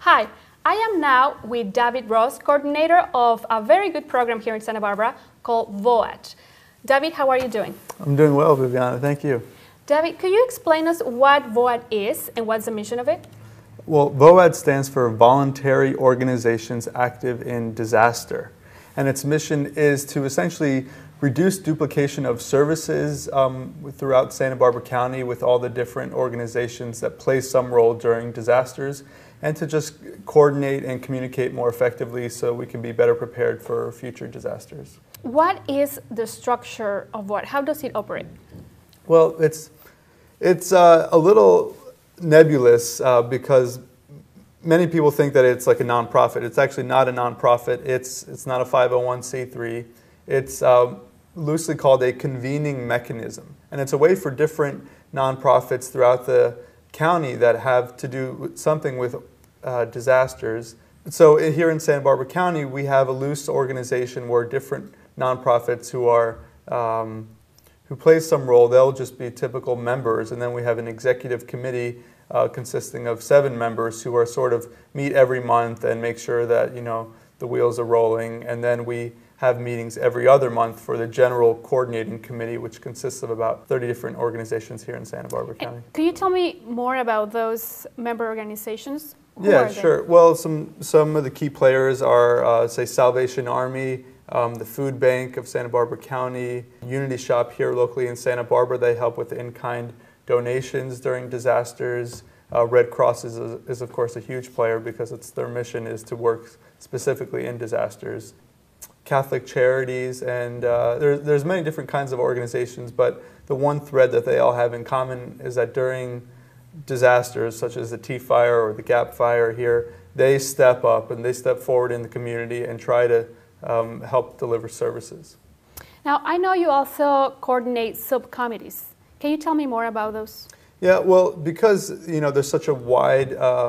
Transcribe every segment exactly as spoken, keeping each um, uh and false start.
Hi, I am now with David Ross, coordinator of a very good program here in Santa Barbara called VOAD. David, how are you doing? I'm doing well, Viviana. Thank you. David, could you explain us what VOAD is and what's the mission of it? Well, VOAD stands for Voluntary Organizations Active in Disaster. And its mission is to essentially reduce duplication of services um, throughout Santa Barbara County with all the different organizations that play some role during disasters, and to just coordinate and communicate more effectively so we can be better prepared for future disasters. What is the structure of VOAD? How does it operate? Well, it's, it's uh, a little nebulous uh, because many people think that it's like a nonprofit. It's actually not a nonprofit. It's, it's not a five oh one c three. It's uh, loosely called a convening mechanism. And it's a way for different nonprofits throughout the county that have to do something with uh, disasters. So here in Santa Barbara County, we have a loose organization where different nonprofits who are um, who play some role, they'll just be typical members, and then we have an executive committee uh, consisting of seven members who are sort of meet every month and make sure that, you know, the wheels are rolling, and then we have meetings every other month for the general coordinating committee, which consists of about thirty different organizations here in Santa Barbara County. Could you tell me more about those member organizations? Who yeah, sure. Well, some, some of the key players are, uh, say, Salvation Army, um, the Food Bank of Santa Barbara County, Unity Shop here locally in Santa Barbara. They help with in-kind donations during disasters. Uh, Red Cross is, is, of course, a huge player because it's their mission is to work specifically in disasters. Catholic Charities, and uh, there, there's many different kinds of organizations, but the one thread that they all have in common is that during disasters such as the T Fire or the Gap Fire here, they step up and they step forward in the community and try to um, help deliver services. Now, I know you also coordinate subcommittees. Can you tell me more about those? Yeah, well, because you know there's such a wide uh,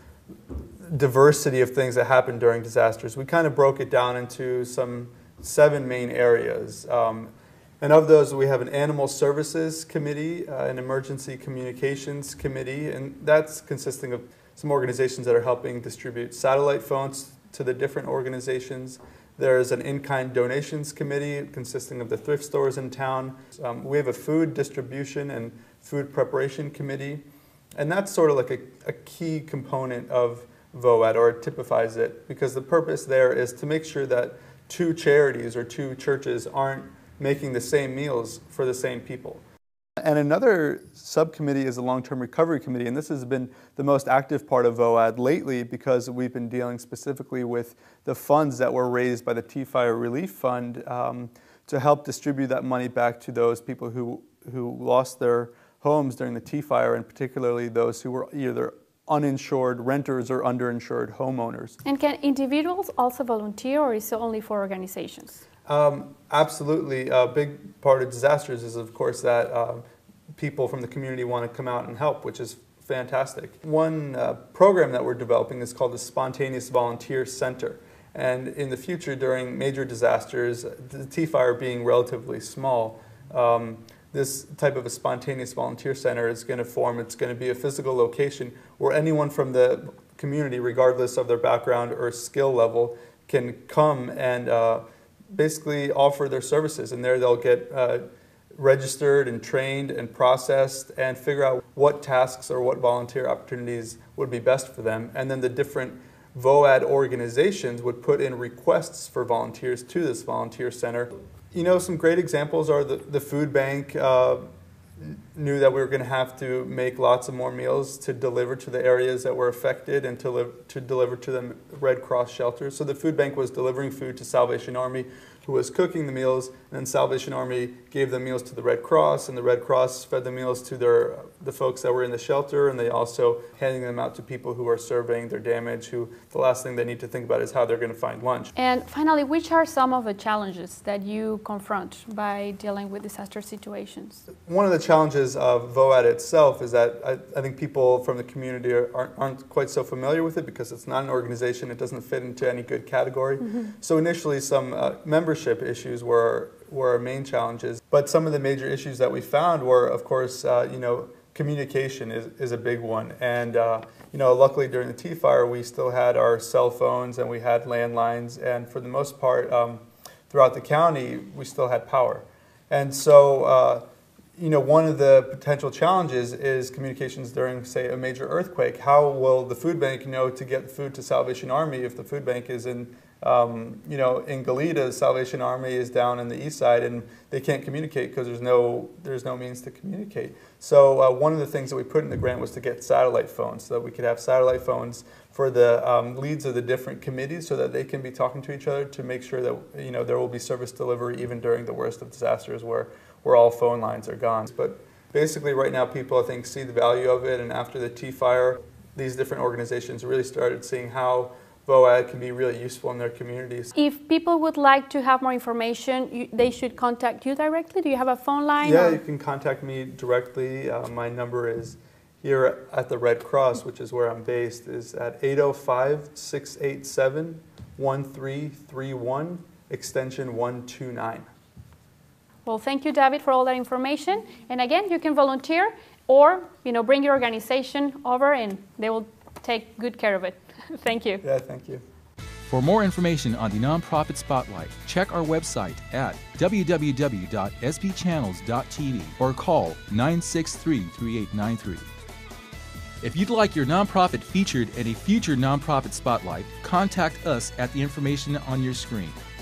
diversity of things that happen during disasters, we kind of broke it down into some seven main areas. Um, and of those, we have an Animal Services Committee, uh, an Emergency Communications Committee, and that's consisting of some organizations that are helping distribute satellite phones to the different organizations. There's an In-Kind Donations Committee consisting of the thrift stores in town. Um, we have a Food Distribution and Food Preparation Committee, and that's sort of like a, a key component of VOAD, or it typifies it, because the purpose there is to make sure that two charities or two churches aren't making the same meals for the same people. And another subcommittee is the Long-Term Recovery Committee, and this has been the most active part of VOAD lately because we've been dealing specifically with the funds that were raised by the T-Fire Relief Fund um, to help distribute that money back to those people who, who lost their homes during the T-Fire, and particularly those who were either uninsured renters or underinsured homeowners. And can individuals also volunteer, or is it only for organizations? Um, absolutely. A big part of disasters is, of course, that uh, people from the community want to come out and help, which is fantastic. One uh, program that we're developing is called the Spontaneous Volunteer Center. And in the future, during major disasters, the T-Fire being relatively small, um, this type of a spontaneous volunteer center is going to form. It's going to be a physical location where anyone from the community, regardless of their background or skill level, can come and uh, basically offer their services. And there they'll get uh, registered and trained and processed and figure out what tasks or what volunteer opportunities would be best for them. And then the different VOAD organizations would put in requests for volunteers to this volunteer center. You know, some great examples are the, the food bank uh, knew that we were going to have to make lots of more meals to deliver to the areas that were affected and to, live, to deliver to the Red Cross shelters. So the food bank was delivering food to Salvation Army, who was cooking the meals, and then Salvation Army gave the meals to the Red Cross, and the Red Cross fed the meals to their, the folks that were in the shelter, and they also handing them out to people who are surveying their damage, who the last thing they need to think about is how they're going to find lunch. And finally, which are some of the challenges that you confront by dealing with disaster situations? One of the challenges of VOAD itself is that I, I think people from the community are, aren't, aren't quite so familiar with it because it's not an organization, it doesn't fit into any good category. Mm-hmm. So initially some uh, membership issues were, were our main challenges, but some of the major issues that we found were, of course, uh, you know, communication is, is a big one. And uh, you know, luckily during the T fire, we still had our cell phones and we had landlines, and for the most part, um, throughout the county, we still had power. And so, uh, you know, one of the potential challenges is communications during, say, a major earthquake. How will the food bank know to get food to Salvation Army if the food bank is in, um, you know, in Goleta, Salvation Army is down in the east side, and they can't communicate because there's no, there's no means to communicate. So uh, one of the things that we put in the grant was to get satellite phones, so that we could have satellite phones for the um, leads of the different committees, so that they can be talking to each other to make sure that, you know, there will be service delivery even during the worst of disasters where where all phone lines are gone. But basically right now people, I think, see the value of it, and after the T fire, these different organizations really started seeing how VOAD can be really useful in their communities. If people would like to have more information, you, they should contact you directly? Do you have a phone line? Yeah, or? You can contact me directly. Uh, my number is here at the Red Cross, which is where I'm based, is at eight oh five, six eight seven, one three three one, extension one two nine. Well, thank you, David, for all that information. And again, you can volunteer or, you know, bring your organization over and they will take good care of it. Thank you. Yeah, thank you. For more information on the Nonprofit Spotlight, check our website at w w w dot s b channels dot t v or call nine six three, three eight nine three. If you'd like your nonprofit featured in a future Nonprofit Spotlight, contact us at the information on your screen.